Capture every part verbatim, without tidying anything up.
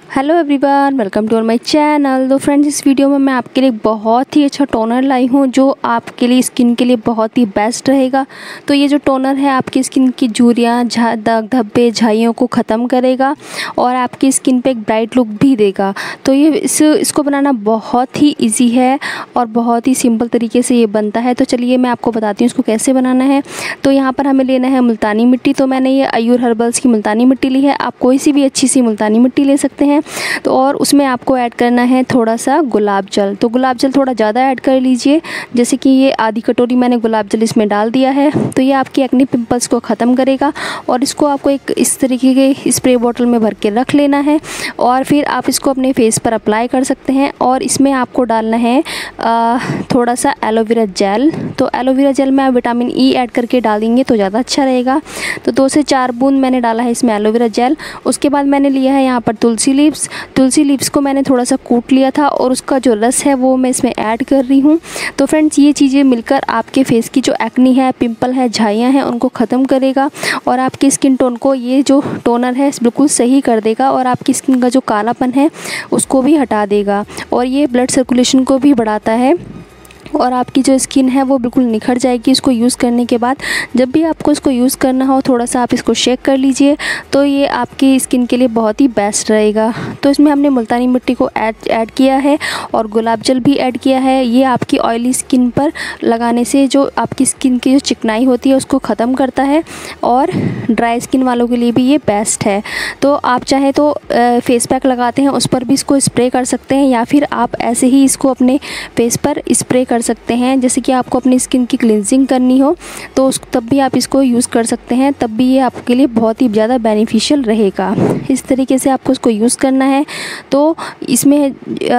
Hello everyone, welcome to और my channel. तो friends, इस वीडियो में मैं आपके लिए बहुत ही अच्छा टोनर लाई हूँ जो आपके लिए स्किन के लिए बहुत ही बेस्ट रहेगा। तो ये जो टोनर है आपकी स्किन की झुर्रियाँ, झा दाग धब्बे, झाइयों को ख़त्म करेगा और आपकी स्किन पे एक ब्राइट लुक भी देगा। तो ये इस इसको बनाना बहुत ही ईजी है और बहुत ही सिंपल तरीके से ये बनता है। तो चलिए मैं आपको बताती हूँ इसको कैसे बनाना है। तो यहाँ पर हमें लेना है मुल्तानी मिट्टी। तो मैंने ये आयुर हर्बल्स की मुल्तानी मिट्टी ली है। आप कोई सी भी अच्छी सी मुल्तानी मिट्टी ले सकते हैं। तो और उसमें आपको ऐड करना है थोड़ा सा गुलाब जल। तो गुलाब जल थोड़ा ज़्यादा ऐड कर लीजिए, जैसे कि ये आधी कटोरी मैंने गुलाब जल इसमें डाल दिया है। तो ये आपकी एक्ने पिंपल्स को ख़त्म करेगा और इसको आपको एक इस तरीके के स्प्रे बॉटल में भर के रख लेना है और फिर आप इसको अपने फेस पर अप्लाई कर सकते हैं। और इसमें आपको डालना है आ, थोड़ा सा एलोवेरा जेल। तो एलोवेरा जेल में आप विटामिन ई ऐड करके डालेंगे तो ज़्यादा अच्छा रहेगा। तो दो से चार बूंद मैंने डाला है इसमें एलोवेरा जेल। उसके बाद मैंने लिया है यहाँ पर तुलसी लीव्स। तुलसी लीव्स को मैंने थोड़ा सा कूट लिया था और उसका जो रस है वो मैं इसमें ऐड कर रही हूँ। तो फ्रेंड्स, ये चीज़ें मिलकर आपके फेस की जो एक्नी है, पिंपल है, झाइयाँ हैं, उनको ख़त्म करेगा और आपकी स्किन टोन को ये जो टोनर है बिल्कुल सही कर देगा और आपकी स्किन का जो कालापन है उसको भी हटा देगा और ये ब्लड सर्कुलेशन को भी बढ़ाता है और आपकी जो स्किन है वो बिल्कुल निखर जाएगी इसको यूज़ करने के बाद। जब भी आपको इसको यूज़ करना हो थोड़ा सा आप इसको शेक कर लीजिए, तो ये आपकी स्किन के लिए बहुत ही बेस्ट रहेगा। तो इसमें हमने मुल्तानी मिट्टी को ऐड ऐड किया है और गुलाब जल भी ऐड किया है। ये आपकी ऑयली स्किन पर लगाने से जो आपकी स्किन की जो चिकनाई होती है उसको ख़त्म करता है और ड्राई स्किन वालों के लिए भी ये बेस्ट है। तो आप चाहे तो फेस पैक लगाते हैं उस पर भी इसको स्प्रे कर सकते हैं या फिर आप ऐसे ही इसको अपने फेस पर स्प्रे कर सकते हैं। जैसे कि आपको अपनी स्किन की क्लींजिंग करनी हो तो उस तब भी आप इसको यूज़ कर सकते हैं, तब भी ये आपके लिए बहुत ही ज़्यादा बेनिफिशियल रहेगा। इस तरीके से आपको इसको यूज़ करना है। तो इसमें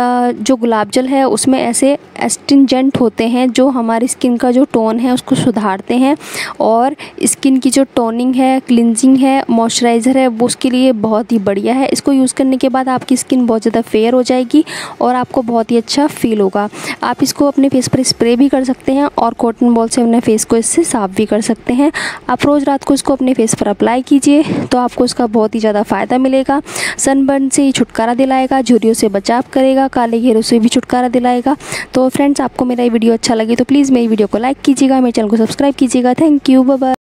जो गुलाब जल है उसमें ऐसे एस्टिंजेंट होते हैं जो हमारी स्किन का जो टोन है उसको सुधारते हैं और स्किन की जो टोनिंग है, क्लींजिंग है, मॉइस्चराइज़र है वो उसके लिए बहुत ही बढ़िया है। इसको यूज़ करने के बाद आपकी स्किन बहुत ज़्यादा फेयर हो जाएगी और आपको बहुत ही अच्छा फील होगा। आप इसको अपने फेस पर स्प्रे भी कर सकते हैं और कॉटन बॉल से अपने फेस को इससे साफ़ भी कर सकते हैं। आप रोज़ रात को इसको अपने फेस पर अप्लाई कीजिए तो आपको इसका बहुत ही ज़्यादा फ़ायदा मिलेगा। सनबर्न से छुटकारा दिलाएगा, झुर्रियों से बचाव करेगा, काले घेरों से भी छुटकारा दिलाएगा। तो फ्रेंड्स, आपको मेरा ये वीडियो अच्छा लगे तो प्लीज़ मेरी वीडियो को लाइक कीजिएगा, मेरे चैनल को सब्सक्राइब कीजिएगा। Thank you, bye bye.